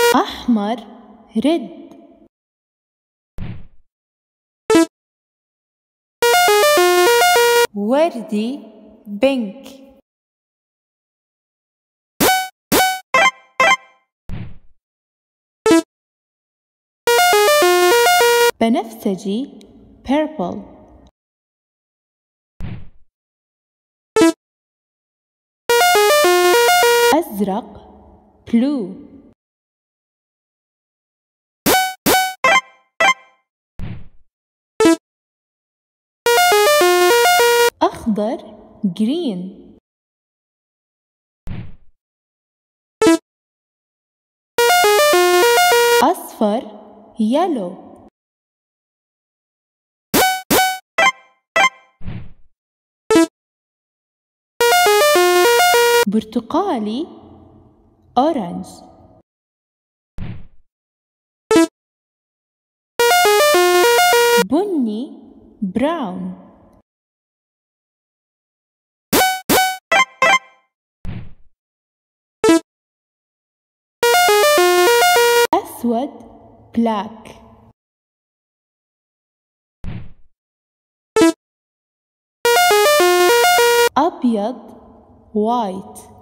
أحمر red. وردي pink. بنفسجي purple. أزرق blue. أخضر green. أصفر yellow. برتقالي orange. بني brown. أسود black. أبيض white.